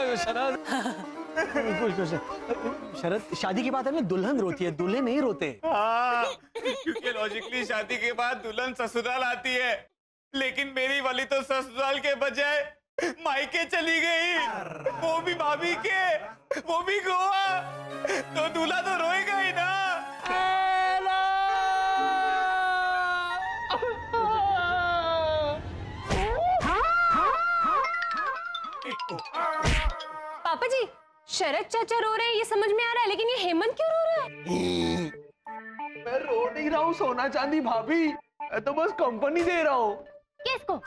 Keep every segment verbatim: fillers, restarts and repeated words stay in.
शरद कुछ कुछ शरद, शादी की बात है ना, दुल्हन रोती है, दूल्हे नहीं रोते। हाँ, क्योंकि लॉजिकली शादी के बाद दुल्हन ससुराल आती है, लेकिन मेरी वाली तो ससुराल के बजाय मायके चली गई, वो भी भाभी के, वो भी गोवा, तो दूल्हा तो रोएगा ही ना। पापा जी, शरद चाचा रो रहे हैं ये समझ में आ रहा है, लेकिन ये हेमंत क्यों रो रहा है? मैं रो नहीं रहा हूँ सोना चांदी भाभी, मैं तो बस कंपनी दे रहा हूँ। किसको?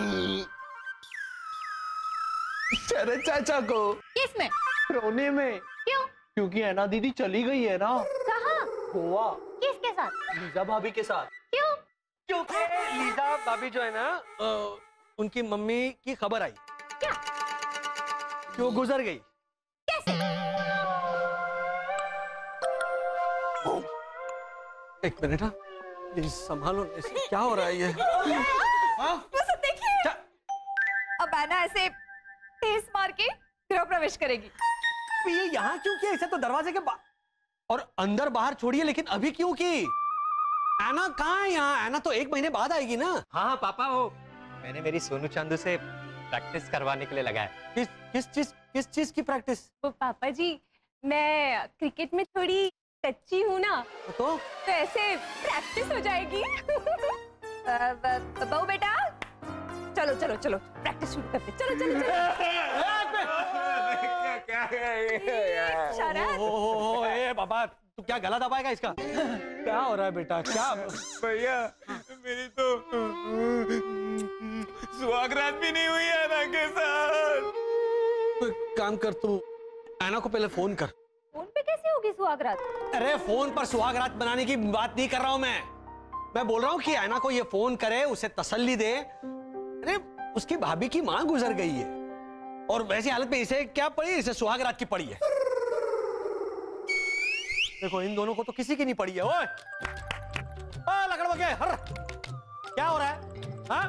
शरद चाचा को। किसमें? रोने में। क्यों? क्योंकि है ना दीदी चली गई है ना। कहाँ? गोवा। किसके साथ? लीजा भाभी के साथ। क्यों? क्योंकि लीजा भाभी जो है ना, आ, उनकी मम्मी की खबर आई। क्या? कि वो गुजर गई। कैसे? एक मिनट, हाँ प्लीज संभालो, इसे क्या हो रहा है ये? हाँ? बस देखिए, अब आना ऐसे ठेस मार के गृह प्रवेश करेगी। ये यहाँ क्यों किया? इसे तो दरवाजे के बाहर और अंदर बाहर छोड़िए, लेकिन अभी क्यों की? एना कहाँ है यहाँ? एना तो एक महीने बाद आएगी ना। हाँ हाँ पापा, वो मैंने मेरी सोनू चांदू से प्रैक्टिस करवाने के लिए लगाया। किस किस चीज किस चीज की प्रैक्टिस? वो पापा जी, मैं क्रिकेट में थोड़ी कच्ची हूँ ना, तो तो ऐसे प्रैक्टिस हो जाएगी। बहू बेटा, चलो चलो चलो प्रैक्टिस शुरू करते, चलो चलो चलो। शरद, ओ, ओ, ओ, ए बाबा, तू क्या गला दबाएगा इसका? क्या हो रहा है बेटा? क्या भैया, मेरी तो सुहागरात भी नहीं हुई है ना के साथ। तो काम कर, तू ऐना को पहले फोन कर। फोन पे कैसे होगी सुहागरात? अरे फोन पर सुहागरात बनाने की बात नहीं कर रहा हूं मैं मैं बोल रहा हूँ कि ऐना को ये फोन करे, उसे तसल्ली दे। अरे उसकी भाभी की मां गुजर गई है और वैसी हालत में इसे क्या पड़ी? इसे सुहागरात की पड़ी है। देखो इन दोनों को तो किसी की नहीं पड़ी है। ओए ओ, लकड़बा के हर क्या हो रहा है? हाँ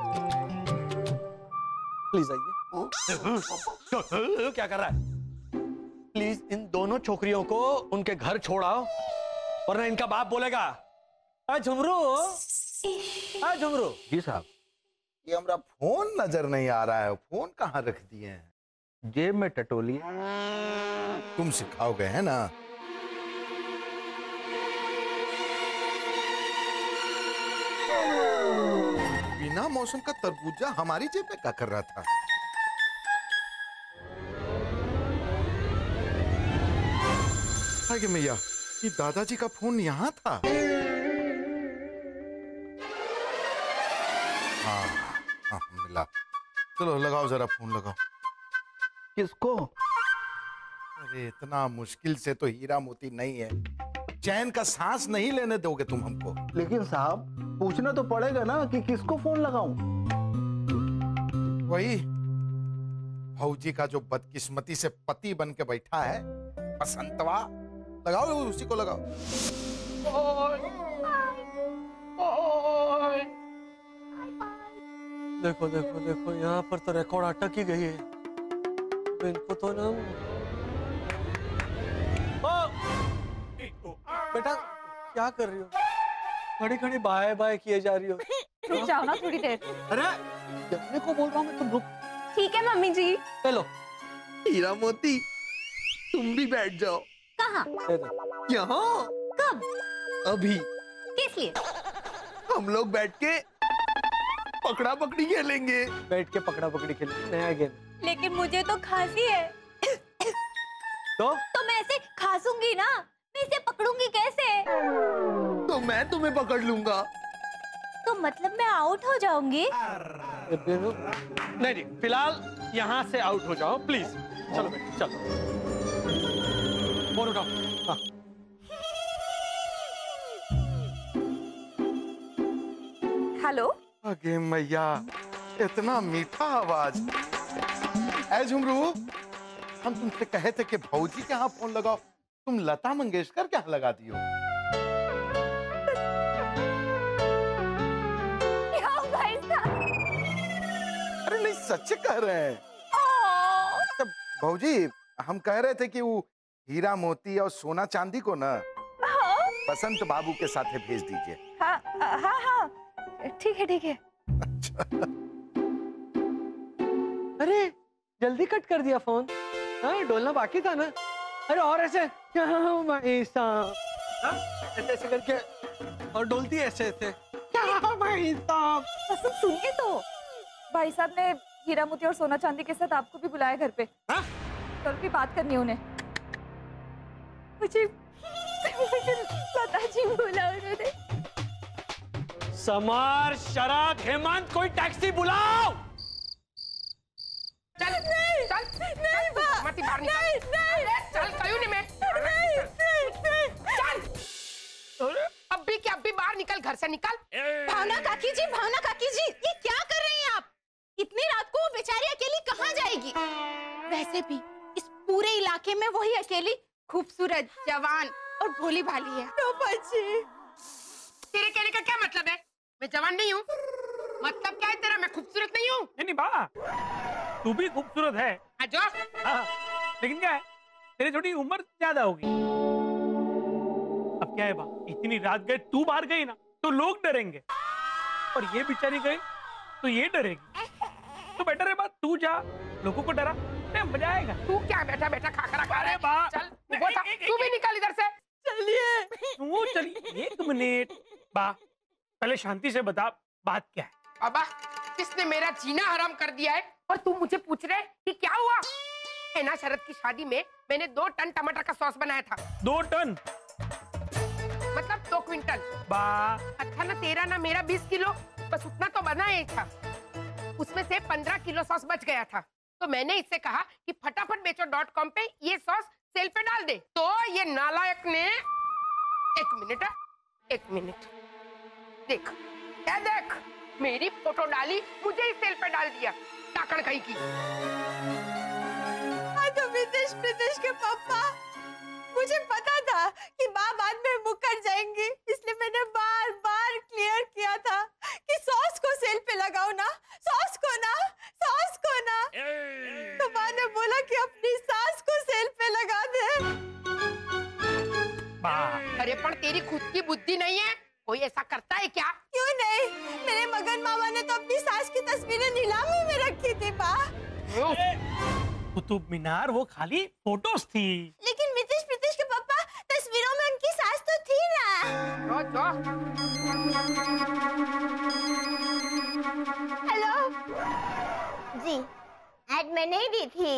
प्लीज आइए। क्या कर रहा है? प्लीज इन दोनों छोकरियों को उनके घर छोड़ाओ, वरना इनका बाप बोलेगा आ झुमरू, आ झुमरू। जी साहब, ये हमारा फोन नजर नहीं आ रहा है। फोन कहाँ रख दिए हैं? जेब में टटोली। तुम सिखाओगे है ना? बिना मौसम का तरबूजा हमारी जेब में क्या कर रहा था? आगे मैया, ये दादाजी का फोन यहाँ था। हाँ हाँ मिला। चलो लगाओ जरा फोन लगाओ। किसको? अरे इतना मुश्किल से तो हीरा मोती नहीं है, चैन का सांस नहीं लेने दोगे तुम हमको। लेकिन साहब पूछना तो पड़ेगा ना कि किसको फोन लगाऊं। वही भौजी का जो बदकिस्मती से पति बन के बैठा है, बसंतवा। लगाओ, उसी को लगाओ। ओए, ओए। देखो देखो देखो, यहाँ पर तो रिकॉर्ड अटक ही गई है। तो इनको तो ना ओ! बेटा क्या कर रही हो? खड़ी खड़ी बाय बाय किए जा रही हो। रुक जाओ ना थोड़ी देर। अरे देखने को बोल रहा हूँ मैं, तुम रुक। ठीक है मम्मी जी। चलो हीरा मोती, तुम भी बैठ जाओ। कहाँ? यहाँ। कब? अभी। किस लिए? हम लोग बैठ के पकड़ा पकड़ी खेलेंगे। बैठ के पकड़ा पकड़ी खेलेंगे, नया गेम। लेकिन मुझे तो खांसी है। तो तो मैं ऐसे खांसूंगी ना, मैं इसे पकड़ूंगी कैसे? तो मैं तुम्हें पकड़ लूंगा। तो मतलब मैं आउट हो जाऊंगी? नहीं नहीं, फिलहाल यहाँ से आउट हो जाओ प्लीज। चलो बेटा चलो, फोन उठाओ। हाँ। हेलो। अगे मैया, इतना मीठा आवाज। ऐ झुमरू, हम तुमसे कहे थे कि भौजी के यहाँ फोन लगाओ, तुम लता मंगेशकर क्या लगा दियो? भाई साहब, अरे नहीं, सच कह रहे हैं। भौजी हम कह रहे थे कि वो हीरा मोती और सोना चांदी को ना हाँ बसंत बाबू के साथ भेज दीजिए। हाँ हाँ हाँ ठीक है ठीक है। अरे जल्दी कट कर दिया फोन। हाँ डोलना बाकी था ना। अरे और ऐसे क्या भाई साहब, ऐसे ऐसे करके और डोलती है ऐसे ऐसे। क्या भाई साहब, बसंत सुनिए तो, भाई साहब ने हीरा मोती और सोना चांदी के साथ आपको भी बुलाया घर पे। हाँ? कल भी बात करनी है उन्हें। मुझे मुझे लता जी बोला उन्होंने। समर, शरद, हेमंत, कोई टैक्सी बुलाओ। चल नहीं चल नहीं बा मत बाहर निकल। नहीं नहीं चल कहीं नहीं मैं नहीं नहीं चल अब भी क्या, अब भी बाहर निकल, घर से निकल। भावना काकी जी, भावना काकी जी, ये क्या कर रही हैं आप? इतनी रात को वो बेचारी अकेली कहाँ जाएगी? वैसे भी इस पूरे इलाके में वही अकेली खूबसूरत, जवान और भोली भाली है। तो बच्ची, तेरे कहने का क्या मतलब है? मैं जवान नहीं हूँ? मतलब क्या है तेरा? मैं खूबसूरत नहीं हूँ? नहीं नहीं बा, तू भी खूबसूरत है। हाँ जो हाँ, लेकिन क्या है, तेरी थोड़ी उम्र ज्यादा होगी। अब क्या है बा, इतनी रात गए, तू बाहर गई ना तो लोग डरेंगे, और ये बेचारी गई तो ये डरेगी। तो बेटर है बात, तू जा, लोगों को डरा, मजा आएगा। तू क्या बैठा बैठा खाखरा खा रहा है? बा, चल वो था, तू भी निकल इधर से। चलिए। तू चलिए, एक मिनट बा, पहले शांति से बता बात क्या है। बाबा, किसने मेरा जीना हराम कर दिया है और तू मुझे पूछ रहे कि क्या हुआ? है ना, शरद की शादी में मैंने दो टन टमाटर का सॉस बनाया था। दो टन मतलब दो क्विंटल। बा, अच्छा ना तेरा ना मेरा बीस किलो, बस उतना तो बना ही था। उसमें से पंद्रह किलो सॉस बच गया था, तो मैंने इससे कहा कि फटाफट बेचो डॉट कॉम पे ये सॉस सेल पे डाल दे। तो ये नालायक ने, एक मिनट एक मिनट देख, क्या देख, मेरी फोटो डाली, मुझे ही सेल पे डाल दिया। टाकड़ कहीं की। हाँ तो विदेश प्रदेश के पापा, मुझे पता था कि माँ बाद में मुकर जाएंगी, इसलिए मैंने बार बार क्लियर किया था कि सॉस को सेल पे लगाओ ना, सॉस को ना, सॉस को ना। तो माँ ने बोला कि अपनी सास को सेल पे लगा दे। अरे पर तेरी खुद की बुद्धि नहीं है? कोई ऐसा करता है क्या? क्यों नहीं, मेरे मगन मामा ने तो अपनी सास की तस्वीरें नीलामी में रखी थी बा। कुतुब मीनार वो खाली फोटोज थी। लेकिन विदेश प्रदेश के पापा, तस्वीरों में उनकी सास तो थी ना। जो, जो। हेलो जी, ऐड मैंने ही दी थी।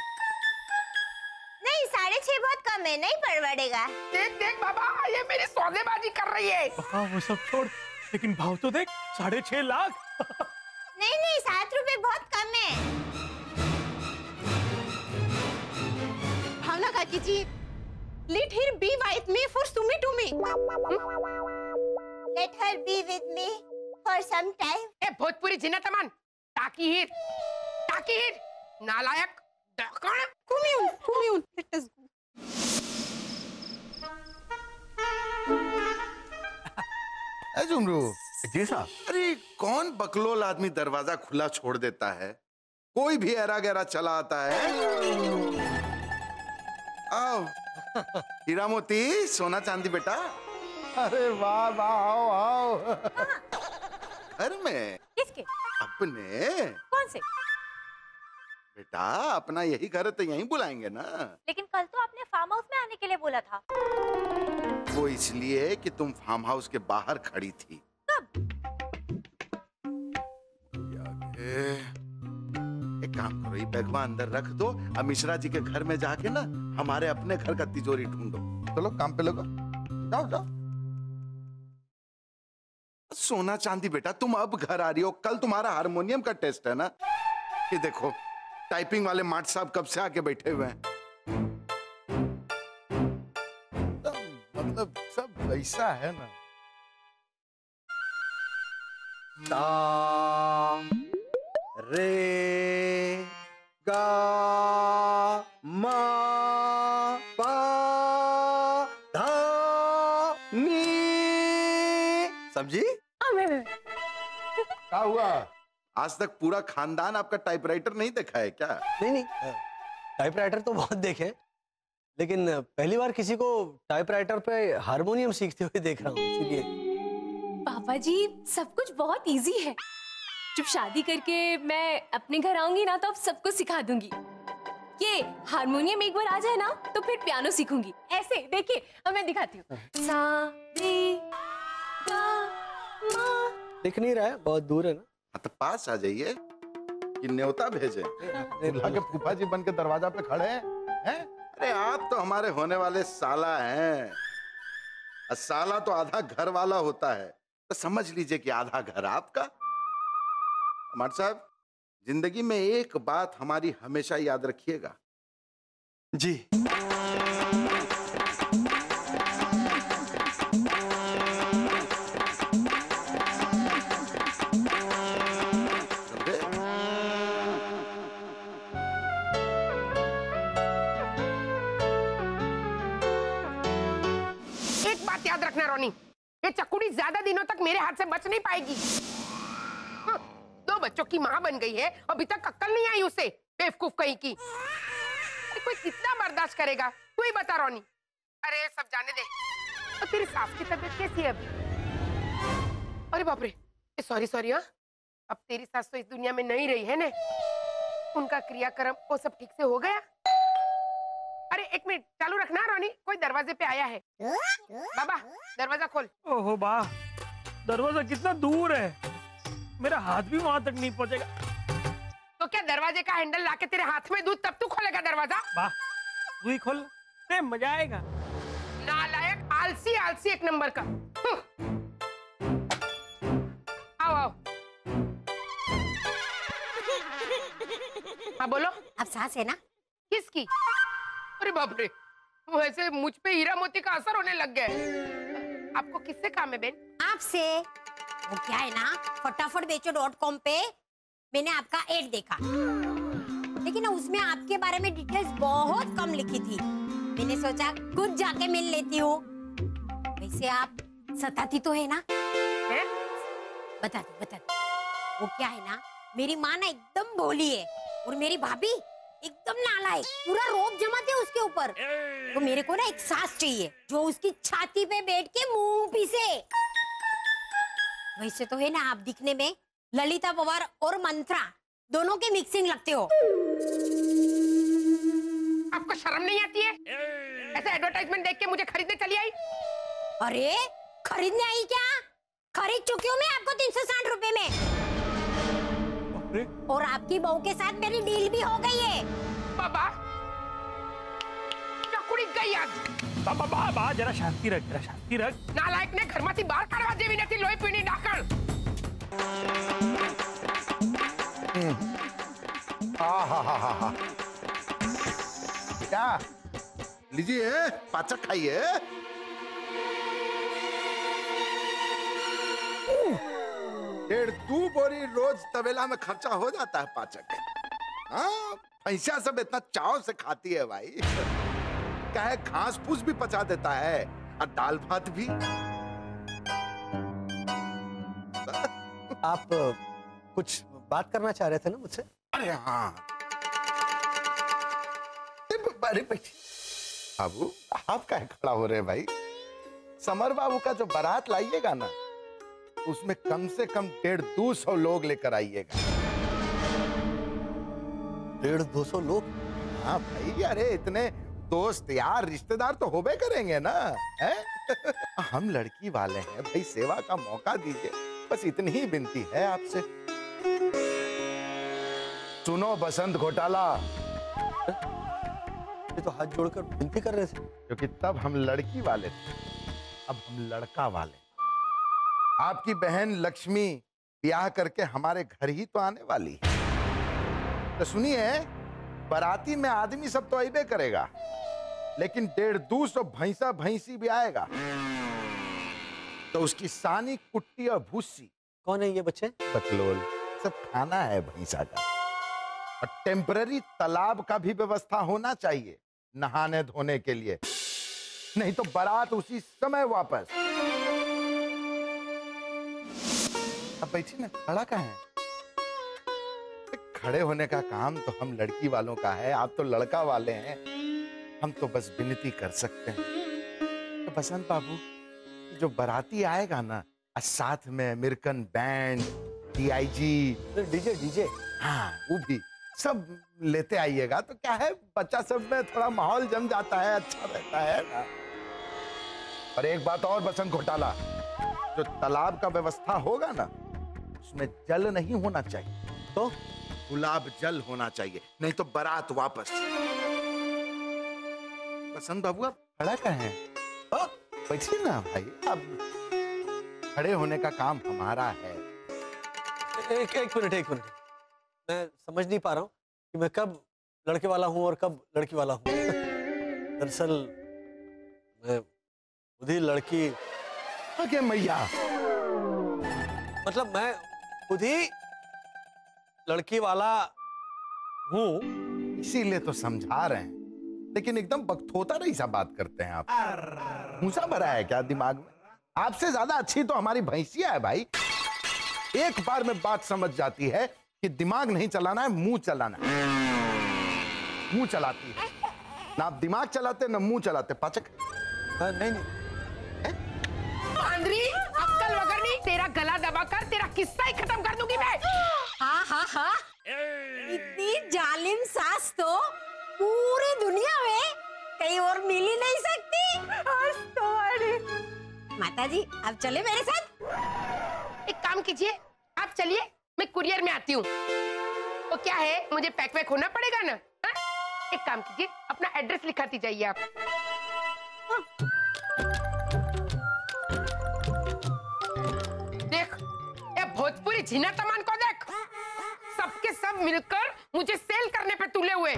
नहीं, साढ़े छह बहुत कम है, नहीं परवड़ेगा। देख देख बाबा, ये मेरी सौदेबाजी कर रही है। हाँ वो सब छोड़, लेकिन भाव तो देख, साढ़े छह लाख। नहीं नहीं, सात रुपए बहुत कम है। भावना काकी जी, let her be with me for sumi to me. Let her be with me for some time. ए भोजपुरी जिन्ना तमन, टाकी हीर, टाकी हीर, नालायक, डकण। Commune, commune, let us go. Jhumru, जी साहब। अरे कौन बकलोल आदमी दरवाजा खुला छोड़ देता है? कोई भी ऐरा गैरा चला आता है। आओ हीरा मोती, सोना चांदी बेटा। अरे वाह वाह, आओ आओ। घर में? किसके? अपने। कौन से? बेटा अपना यही घर है तो यहीं बुलाएंगे ना। लेकिन कल तो आपने फार्म हाउस में आने के लिए बोला था। वो इसलिए कि तुम फार्म हाउस के बाहर खड़ी थी। एक काम करो, ये बैगवा अंदर रख दो, अब मिश्रा जी के घर में जाके ना हमारे अपने घर का तिजोरी ढूंढो। चलो काम पे लगो, जाओ जाओ। सोना चांदी बेटा, तुम अब घर आ रही हो, कल तुम्हारा हारमोनियम का टेस्ट है ना। ये देखो टाइपिंग वाले माट साहब कब से आके बैठे हुए हैं। मतलब सब वैसा है ना। ता, रे, गा, मा, पा, धा, नी। समझी? क्या हुआ? आज तक पूरा खानदान आपका टाइपराइटर नहीं देखा है क्या? नहीं नहीं, टाइपराइटर तो बहुत देखे, लेकिन पहली बार किसी को टाइपराइटर पे हारमोनियम सीखते हुए देख रहा हूँ, इसीलिए। पापा जी सब कुछ बहुत इजी है। जब शादी करके मैं अपने घर आऊंगी ना तो अब सबको सिखा दूंगी। ये हारमोनियम एक बार आ जाए ना तो फिर पियानो सीखूंगी। ऐसे देखिए, अब मैं दिखाती हूँ। सा रे गा मा। दिख नहीं रहा है, बहुत दूर है ना। हाँ, तो पास आ जाइए कि न्योता भेजे। के फूफा जी बन के दरवाजा पे खड़े हैं, हैं? अरे आप तो हमारे होने वाले साला हैं। और साला तो आधा घर वाला होता है, तो समझ लीजिए कि आधा घर आपका। हमारे साहब, जिंदगी में एक बात हमारी हमेशा याद रखिएगा। जी। एक बात याद रखना रोनी, ये चकुड़ी ज्यादा दिनों तक मेरे हाथ से बच नहीं पाएगी। हाँ, दो बच्चों की माँ बन गई है, अभी तक अक्ल नहीं आई उसे, बेवकूफ कहीं की। अरे कोई कितना बर्दाश्त करेगा, तू ही बता रोनी। अरे सब जाने दे। और तेरी सास की तबीयत कैसी है अभी? अरे बाप रे, सॉरी सॉरी। हाँ, अब तेरी सास तो इस दुनिया में नहीं रही है ना, उनका क्रियाक्रम वो सब ठीक से हो गया? अरे एक मिनट चालू रखना रोनी, कोई दरवाजे पे आया है। बाबा दरवाजा खोल। ओहो बा, दरवाजा कितना दूर है, मेरा हाथ भी वहां तक नहीं पहुंचेगा। तो क्या दरवाजे का हैंडल लाके तेरे हाथ में दूं तब तू खोलेगा दरवाजा? बा, तू ही खोल, ते मजा आएगा। नालायक, आलसी आलसी एक नंबर का। आओ आओ। हाँ बोलो। अब सांस है ना? किसकी? अरे बाप रे, वैसे मुझ पे हीरा मोती का असर होने लग गया। आपको किससे काम है बेन? आपसे। वो क्या है ना, फटाफट बेचो डॉट कॉम पे मैंने आपका एड देखा, लेकिन उसमें आपके बारे में डिटेल्स बहुत कम लिखी थी। मैंने सोचा खुद जाके मिल लेती हूँ। वैसे आप सताती तो है ना? है? बता दी बता दी। वो क्या है ना, मेरी माँ ना एकदम भोली है और मेरी भाभी एकदम नालायक, पूरा रोब जमाते हैं उसके ऊपर। तो मेरे को ना एक सास चाहिए जो उसकी छाती पे बैठ के मुंह पीसे। वैसे तो है ना आप दिखने में ललिता पवार और मंत्रा दोनों के मिक्सिंग लगते हो। आपको शर्म नहीं आती है? ऐसे एडवर्टाइजमेंट देख के मुझे खरीदने चली आई? अरे खरीदने आई क्या? खरीद चुकी हूँ मैं आपको तीन सौ साठ रुपए में। और आपकी बहू के साथ मेरी डील भी हो गई है। बाबा चकुड़ी गई आज। बाबा बा, बा, जरा शांति रख, जरा शांति रख। नालायक ने घर माथी बाहर काढवा जेवी नथी लोही पीनी डाकण। आहाहाहा। क्या? लीजिए पाचक खाइए। डेढ़ दो बोरी रोज तबेला में खर्चा हो जाता है पाचक। हाँ, भैंसिया सब इतना चाव से खाती है भाई। क्या है, घास फूस भी पचा देता है और दाल भात भी। आप कुछ बात करना चाह रहे थे ना मुझसे? अरे हाँ, अरे बैठी बाबू, आप क्या खड़ा हो रहे हैं भाई? समर बाबू का जो बारात लाइएगा ना, उसमें कम से कम डेढ़ दो सौ लोग लेकर आइएगा। डेढ़ दो सौ लोग? हाँ भाई, अरे इतने दोस्त यार रिश्तेदार तो होबे करेंगे ना, है? हम लड़की वाले हैं भाई, सेवा का मौका दीजिए, बस इतनी ही विनती है आपसे। सुनो बसंत घोटाला, ये तो हाथ जोड़कर विनती कर रहे थे। क्योंकि तब हम लड़की वाले थे, अब हम लड़का वाले। आपकी बहन लक्ष्मी ब्याह करके हमारे घर ही तो आने वाली है। तो सुनिए, बाराती में आदमी सब तो आइबे करेगा, लेकिन डेढ़ दो सौ भैंसा भैंसी भी आएगा। तो उसकी सानी, कुट्टी और भूसी। कौन है ये बच्चे? बकलोल सब खाना है भैंसा का। और टेम्पररी तालाब का भी व्यवस्था होना चाहिए नहाने धोने के लिए, नहीं तो बारात उसी समय वापस। अब बैठी ना, खड़ा कहाँ है? खड़े होने का काम तो हम लड़की वालों का है, आप तो लड़का वाले हैं। हम तो बस विनती कर सकते हैं। तो बसंत बाबू, जो बाराती आएगा ना, साथ में American band, DIG, DJ DJ हाँ वो भी सब लेते आइएगा। तो क्या है, बच्चा सब में थोड़ा माहौल जम जाता है, अच्छा रहता है ना। और एक बात और बसंत घोटाला, जो तालाब का व्यवस्था होगा ना, उसमें जल नहीं होना चाहिए, तो गुलाब जल होना चाहिए, नहीं तो बारात वापस। बसंत बाबू आप खड़ा कहाँ हैं? बैठिए ना भाई, अब खड़े होने का काम हमारा है। एक एक मिनट एक मिनट, मैं समझ नहीं पा रहा हूँ कि मैं कब लड़के वाला हूँ और कब लड़की वाला हूँ। दरअसल मैं खुद ही लड़की आगे मैया, मतलब मैं खुद ही लड़की वाला हूँ, इसीलिए तो समझा रहे हैं। लेकिन एकदम बकथोता रही सा बात करते हैं आप। मूसा भरा है क्या दिमाग में? आपसे ज्यादा अच्छी तो हमारी भैंसिया है भाई। एक बार में बात समझ जाती है कि दिमाग नहीं चलाना है, मुंह चलाना है। मुंह चलाती है ना, आप दिमाग चलाते ना मुंह चलाते। पाचक नहीं नहीं आंद्री, अक्कल वगर नहीं, तेरा गला दबाकर तेरा किस्सा ही खत्म कर दूंगी मैं। हाँ हाँ हाँ, इतनी जालिम सास तो पूरी दुनिया में कहीं और मिल ही नहीं सकती। माता जी, आप चले मेरे साथ। एक काम कीजिए, आप चलिए, मैं कुरियर में आती हूँ। तो क्या है, मुझे पैक वैक होना पड़ेगा ना। हा? एक काम कीजिए, अपना एड्रेस लिखाती जाइए आप। हाँ। देख, ये भोजपुरी झीना तमान को देख, सबके सब मिलकर मुझे सेल करने पे तुले हुए।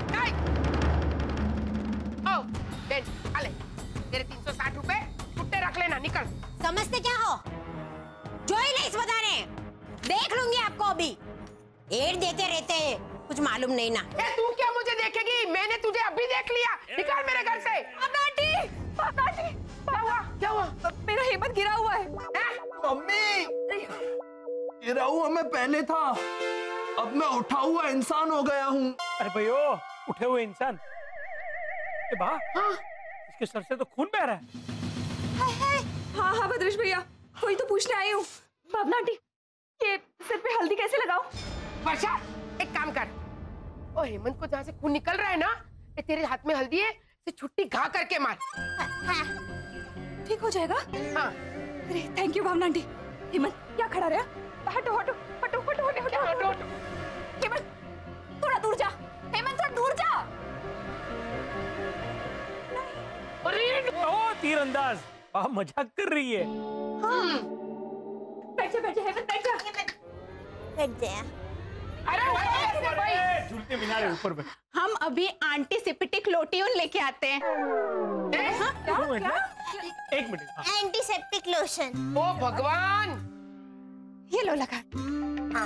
ओ, बेन, आले, तेरे तीन सौ साठ रुपए छुट्टे रख लेना, निकल। समझते क्या हो? जो ही नहीं बताने, देख लूंगी आपको अभी। एड देते रहते हैं, कुछ मालूम नहीं ना। ए, तू क्या मुझे देखेगी? मैंने तुझे अभी देख लिया। निकल मेरे घर से। आंटी, आंटी, क्या हुआ? क्या हुआ? मेरा हेमंत गिरा हुआ है। मम्मी, गिरा हुआ मैं पहले था, अब मैं उठा हुआ इंसान हो गया हूँ। अरे भैया, उठे हुए इंसान? ए बा, हाँ? इसके सर से तो खून बह रहा है। हाँ हाँ भद्रेश भैया, कोई तो पूछने आई हूँ। भावना आंटी, ये सिर पे हल्दी कैसे लगाऊं? वर्षा, एक काम कर, ओ हेमंत को जहाँ से खून निकल रहा है ना, ये तेरे हाथ में हल्दी है, इसे छुट्टी घा करके मार। हाँ, ठीक हो जाएगा? हाँ। अरे thank you Bhavna aunty. Hemant, क्या खड़ा रहा? हटो हटो हटो हटो हटो हटो हटो हटो। हेमंत, थोड़ा दूर जा। हेमंत, थोड़ा दूर जा। अरे ओ तीरंदाज, आप मजाक कर रही है। हाँ। बैठ जा बैठ जा हेमंत, बैठ जा। बैठ जा। अरे भाई, झूलते मीनार है ऊपर पे। हम अभी आंटी सिपिटिक लोटियोन लेके आते हैं। हाँ? क्या? क्या? एक मिनट। हाँ। Antiseptic lotion. ओ भगवान, ये लो लगा। हाँ।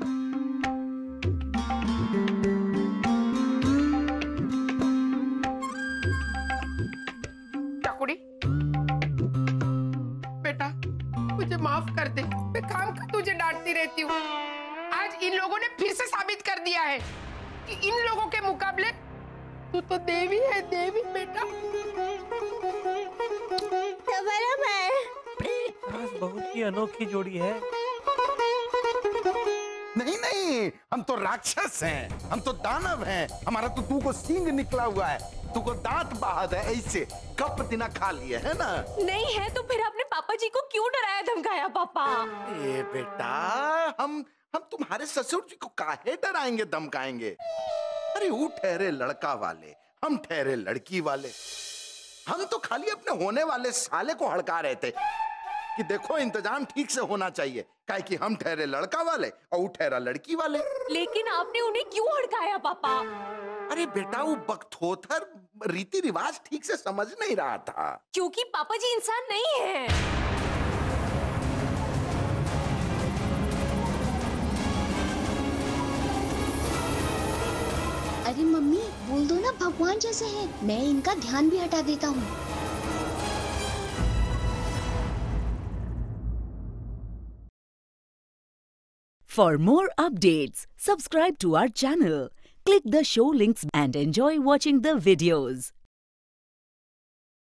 चकुड़ी, बेटा मुझे माफ कर दे, मैं काम का तुझे डांटती रहती हूँ। आज इन लोगों ने फिर से साबित कर दिया है कि इन लोगों के मुकाबले तू तो देवी है, देवी बेटा। बहुत ही अनोखी जोड़ी है। नहीं नहीं, हम तो राक्षस हैं, हम तो दानव हैं। हमारा तो तू को सींग निकला हुआ है, तू को दांत बाहर है, ऐसे कप दिना खा लिए है ना। नहीं है तो फिर आपने पापा जी को क्यों डराया धमकाया पापा? ए बेटा, हम हम तुम्हारे ससुर जी को काहे डराएंगे धमकाएंगे? अरे वो ठहरे लड़का वाले, हम ठहरे लड़की वाले। हम तो खाली अपने होने वाले साले को हड़का रहे थे कि देखो इंतजाम ठीक से होना चाहिए, काहे कि हम ठहरे लड़का वाले और वो ठहरा लड़की वाले। लेकिन आपने उन्हें क्यों हड़काया पापा? अरे बेटा, वो बकथोथर रीति रिवाज ठीक से समझ नहीं रहा था। क्योंकि पापा जी इंसान नहीं है। अरे मम्मी, बोल दो ना भगवान जैसे हैं, मैं इनका ध्यान भी हटा देता हूँ। For more updates, subscribe to our channel, click the show links and enjoy watching the videos.